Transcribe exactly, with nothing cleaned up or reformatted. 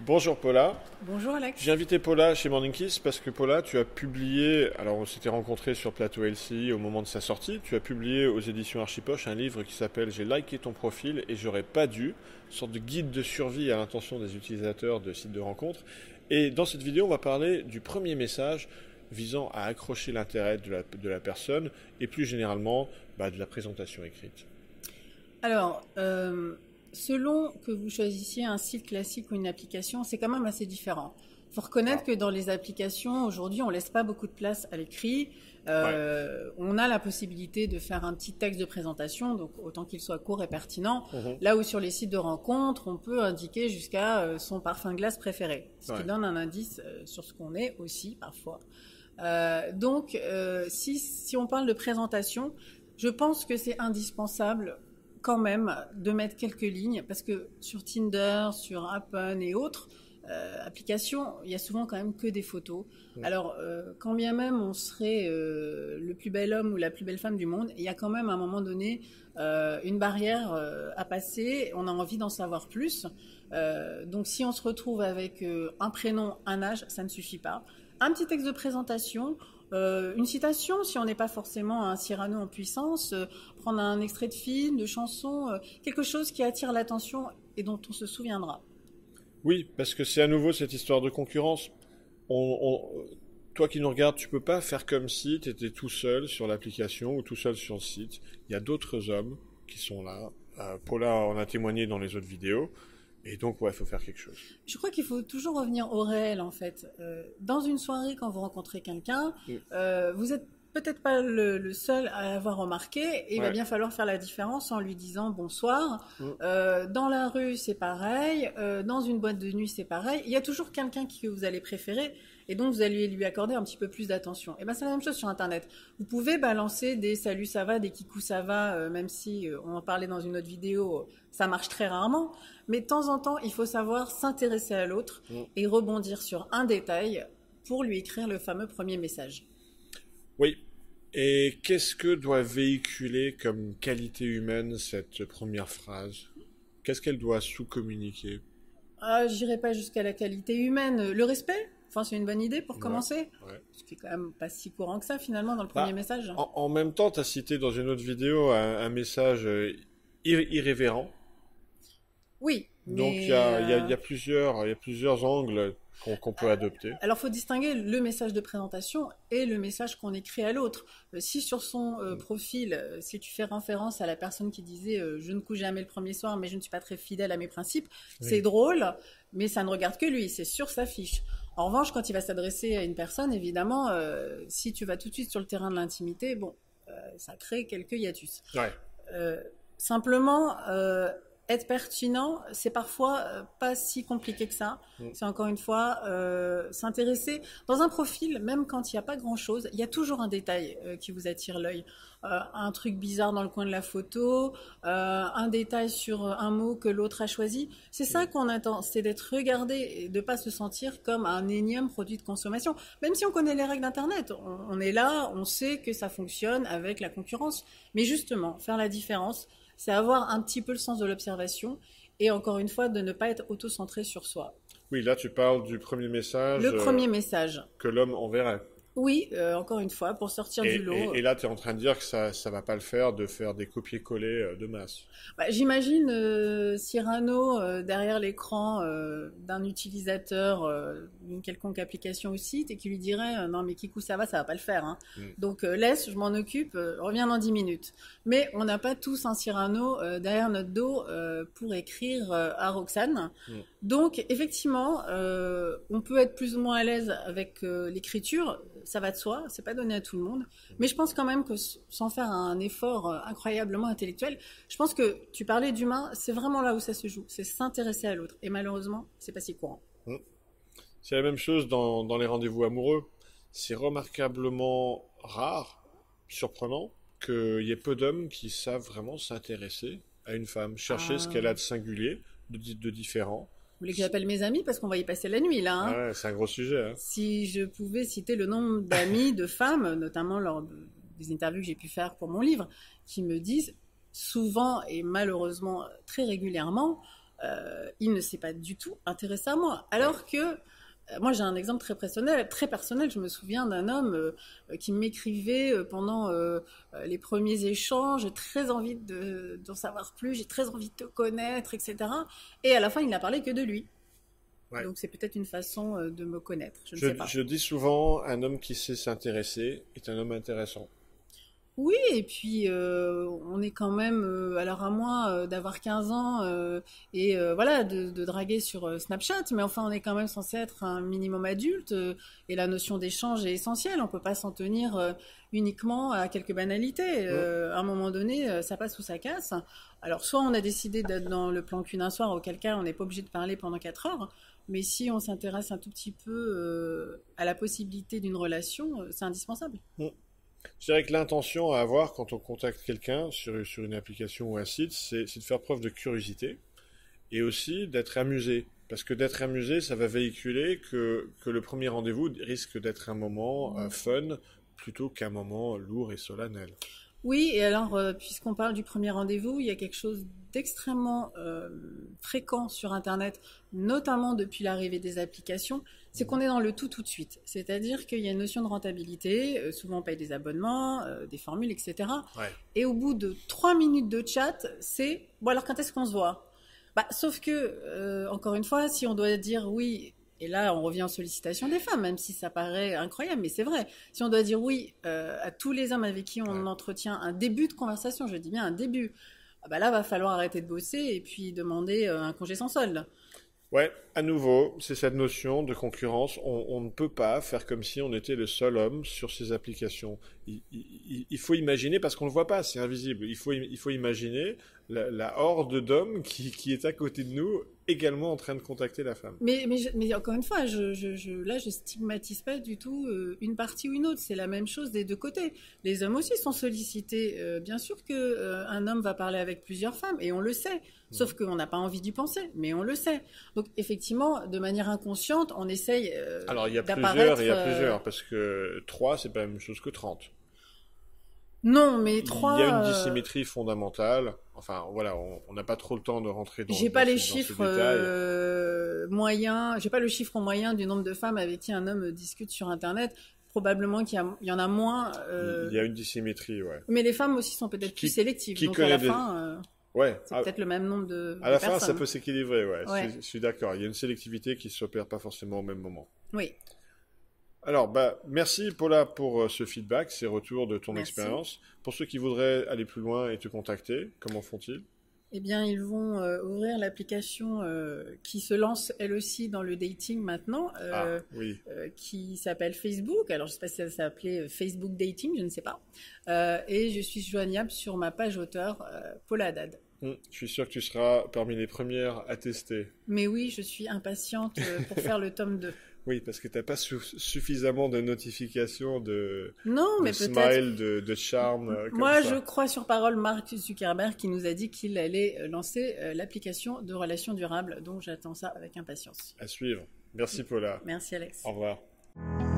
Bonjour Paula. Bonjour Alex. J'ai invité Paula chez Morning Kiss parce que Paula, tu as publié, alors on s'était rencontrés sur Plateau L C I au moment de sa sortie, tu as publié aux éditions Archipoche un livre qui s'appelle J'ai liké ton profil et j'aurais pas dû, une sorte de guide de survie à l'intention des utilisateurs de sites de rencontres. Et dans cette vidéo, on va parler du premier message visant à accrocher l'intérêt de la, de la personne et plus généralement bah, de la présentation écrite. Alors, euh, selon que vous choisissiez un site classique ou une application, c'est quand même assez différent. Il faut reconnaître ah. que dans les applications, aujourd'hui, on ne laisse pas beaucoup de place à l'écrit. Euh, ouais. On a la possibilité de faire un petit texte de présentation, donc autant qu'il soit court et pertinent. Mmh. Là où sur les sites de rencontres, on peut indiquer jusqu'à son parfum de glace préféré, ce ouais. qui donne un indice sur ce qu'on est aussi parfois. Euh, donc, euh, si, si on parle de présentation, je pense que c'est indispensable quand même de mettre quelques lignes, parce que sur Tinder, sur Appen et autres euh, applications, il y a souvent quand même que des photos. Mmh. Alors, euh, quand bien même on serait euh, le plus bel homme ou la plus belle femme du monde, il y a quand même à un moment donné euh, une barrière euh, à passer, on a envie d'en savoir plus. Euh, donc si on se retrouve avec euh, un prénom, un âge, ça ne suffit pas. Un petit texte de présentation, euh, une citation si on n'est pas forcément un Cyrano en puissance, euh, prendre un extrait de film, de chanson, euh, quelque chose qui attire l'attention et dont on se souviendra. Oui, parce que c'est à nouveau cette histoire de concurrence. On, on, toi qui nous regardes, tu peux pas faire comme si tu étais tout seul sur l'application ou tout seul sur le site. Il y a d'autres hommes qui sont là. Euh, Paula en a témoigné dans les autres vidéos. Et donc, ouais, il faut faire quelque chose. Je crois qu'il faut toujours revenir au réel, en fait. Euh, dans une soirée, quand vous rencontrez quelqu'un, mm. euh, vous êtes peut-être pas le, le seul à l'avoir remarqué. Et ouais. il va bien falloir faire la différence en lui disant bonsoir. Mm. Euh, dans la rue, c'est pareil. Euh, dans une boîte de nuit, c'est pareil. Il y a toujours quelqu'un que vous allez préférer. Et donc, vous allez lui accorder un petit peu plus d'attention. Et ben, c'est la même chose sur Internet. Vous pouvez balancer des salut ça va, des kikou ça va, euh, même si euh, on en parlait dans une autre vidéo, ça marche très rarement. Mais de temps en temps, il faut savoir s'intéresser à l'autre mmh. et rebondir sur un détail pour lui écrire le fameux premier message. Oui. Et qu'est-ce que doit véhiculer comme qualité humaine cette première phrase? Qu'est-ce qu'elle doit sous-communiquer? Ah, je n'irai pas jusqu'à la qualité humaine. Le respect? Enfin, c'est une bonne idée pour commencer. Ouais, ouais. Ce qui est quand même pas si courant que ça, finalement, dans le premier bah, message. En, en même temps, tu as cité dans une autre vidéo un, un message ir irrévérent. Oui. Donc, il y, euh... y, y a plusieurs, y a plusieurs angles qu'on qu'on peut adopter. Alors, il faut distinguer le message de présentation et le message qu'on écrit à l'autre. Euh, si sur son euh, profil, euh, si tu fais référence à la personne qui disait euh, « je ne couche jamais le premier soir, mais je ne suis pas très fidèle à mes principes oui. », c'est drôle, mais ça ne regarde que lui, c'est sur sa fiche. En revanche, quand il va s'adresser à une personne, évidemment, euh, si tu vas tout de suite sur le terrain de l'intimité, bon, euh, ça crée quelques hiatus. Ouais. Euh, simplement... Euh, Être pertinent, c'est parfois euh, pas si compliqué que ça. Mmh. C'est encore une fois euh, s'intéresser. Dans un profil, même quand il n'y a pas grand-chose, il y a toujours un détail euh, qui vous attire l'œil. Euh, un truc bizarre dans le coin de la photo, euh, un détail sur un mot que l'autre a choisi. C'est ça mmh. qu'on attend, c'est d'être regardé et de ne pas se sentir comme un énième produit de consommation. Même si on connaît les règles d'Internet, on, on est là, on sait que ça fonctionne avec la concurrence. Mais justement, faire la différence, c'est avoir un petit peu le sens de l'observation et encore une fois de ne pas être auto-centré sur soi. Oui, là tu parles du premier message. Le premier euh, message. Que l'homme enverrait. Oui, euh, encore une fois, pour sortir et, du lot. Et, et là, tu es en train de dire que ça ne va pas le faire de faire des copier-coller de masse. Bah, j'imagine euh, Cyrano euh, derrière l'écran euh, d'un utilisateur euh, d'une quelconque application ou site et qui lui dirait euh, « Non mais Kikou, ça va, ça va pas le faire. Hein. Mm. Donc euh, laisse, je m'en occupe, euh, reviens dans dix minutes. » Mais on n'a pas tous un Cyrano euh, derrière notre dos euh, pour écrire euh, à Roxane. Mm. Donc effectivement, euh, on peut être plus ou moins à l'aise avec euh, l'écriture. Ça va de soi, c'est pas donné à tout le monde. Mais je pense quand même que sans faire un effort incroyablement intellectuel, je pense que tu parlais d'humain, c'est vraiment là où ça se joue, c'est s'intéresser à l'autre. Et malheureusement, c'est pas si courant. C'est la même chose dans, dans les rendez-vous amoureux. C'est remarquablement rare, surprenant, qu'il y ait peu d'hommes qui savent vraiment s'intéresser à une femme, chercher ah. ce qu'elle a de singulier, de, de différent. Vous voulez que j'appelle mes amis parce qu'on va y passer la nuit là. Hein. Ouais, c'est un gros sujet. Hein. Si je pouvais citer le nombre d'amis, de femmes, notamment lors des interviews que j'ai pu faire pour mon livre, qui me disent souvent et malheureusement très régulièrement, euh, il ne s'est pas du tout intéressé à moi. Alors que, euh, moi j'ai un exemple très personnel, très personnel. Je me souviens d'un homme euh, qui m'écrivait euh, pendant euh, les premiers échanges, j'ai très envie de, d'en savoir plus, j'ai très envie de te connaître, et cetera. Et à la fin, il n'a parlé que de lui. Ouais. Donc c'est peut-être une façon euh, de me connaître, je ne je, sais pas. Je dis souvent, un homme qui sait s'intéresser est un homme intéressant. Oui, et puis euh, on est quand même, euh, alors à moins euh, d'avoir quinze ans euh, et euh, voilà, de, de draguer sur euh, Snapchat, mais enfin on est quand même censé être un minimum adulte euh, et la notion d'échange est essentielle. On peut pas s'en tenir euh, uniquement à quelques banalités. Euh, ouais. À un moment donné, euh, ça passe ou ça casse. Alors soit on a décidé d'être dans le plan cul d'un soir, auquel cas on n'est pas obligé de parler pendant quatre heures, mais si on s'intéresse un tout petit peu euh, à la possibilité d'une relation, euh, c'est indispensable. Ouais. Je dirais que l'intention à avoir quand on contacte quelqu'un sur, sur une application ou un site, c'est, c'est de faire preuve de curiosité et aussi d'être amusé. Parce que d'être amusé, ça va véhiculer que, que le premier rendez-vous risque d'être un moment euh, fun plutôt qu'un moment lourd et solennel. Oui, et alors, euh, puisqu'on parle du premier rendez-vous, il y a quelque chose d'extrêmement euh, fréquent sur Internet, notamment depuis l'arrivée des applications, c'est qu'on est dans le tout tout de suite. C'est-à-dire qu'il y a une notion de rentabilité, euh, souvent on paye des abonnements, euh, des formules, et cetera. Ouais. Et au bout de trois minutes de chat, c'est « bon alors quand est-ce qu'on se voit ?» Bah, sauf que, euh, encore une fois, si on doit dire oui... Et là, on revient aux sollicitations des femmes, même si ça paraît incroyable, mais c'est vrai. Si on doit dire oui euh, à tous les hommes avec qui on ouais. entretient un début de conversation, je dis bien un début, ah bah là, va falloir arrêter de bosser et puis demander euh, un congé sans solde. Ouais, à nouveau, c'est cette notion de concurrence. On, on ne peut pas faire comme si on était le seul homme sur ces applications. Il, il, il faut imaginer, parce qu'on ne le voit pas, c'est invisible, il faut, il faut imaginer la, la horde d'hommes qui, qui est à côté de nous, également en train de contacter la femme. Mais, mais, mais encore une fois, je, je, je, là, je stigmatise pas du tout euh, une partie ou une autre. C'est la même chose des deux côtés. Les hommes aussi sont sollicités. Euh, bien sûr qu'un euh, homme va parler avec plusieurs femmes, et on le sait. Sauf qu'on n'a pas envie d'y penser, mais on le sait. Donc, effectivement, de manière inconsciente, on essaye euh, Alors, il y a d'apparaître... plusieurs, il y a plusieurs, parce que trois, c'est pas la même chose que trente. Non, mais trois... Il y a une dissymétrie fondamentale. Enfin, voilà, on n'a pas trop le temps de rentrer dans, j'ai dans, pas ce, les dans chiffres, ce détail. Euh, moyens, j'ai pas le chiffre moyen du nombre de femmes avec qui un homme discute sur Internet. Probablement qu'il y, a, il y en a moins. Euh... Il y a une dissymétrie, ouais. Mais les femmes aussi sont peut-être qui, plus sélectives. Qui donc à la des... fin, euh, ouais. c'est ah, peut-être le même nombre de, à la de fin, personnes. Ça peut s'équilibrer, ouais. ouais. Je, je suis d'accord. Il y a une sélectivité qui ne s'opère pas forcément au même moment. Oui. Alors, bah, merci Paula pour ce feedback, ces retours de ton merci. expérience. Pour ceux qui voudraient aller plus loin et te contacter, comment font-ils ? Eh bien, ils vont euh, ouvrir l'application euh, qui se lance elle aussi dans le dating maintenant, euh, ah, oui. euh, qui s'appelle Facebook. Alors, je ne sais pas si ça s'appelait Facebook Dating, je ne sais pas. Euh, et je suis joignable sur ma page auteur, euh, Paula Haddad. Hum, je suis sûr que tu seras parmi les premières à tester. Mais oui, je suis impatiente pour faire le tome deux. Oui, parce que tu n'as pas su- suffisamment de notifications, de, non, de mais smile, de, de charme. Euh, comme Moi, ça. je crois sur parole Mark Zuckerberg qui nous a dit qu'il allait lancer euh, l'application de relations durables. Donc, j'attends ça avec impatience. À suivre. Merci, Paula. Merci, Alex. Au revoir.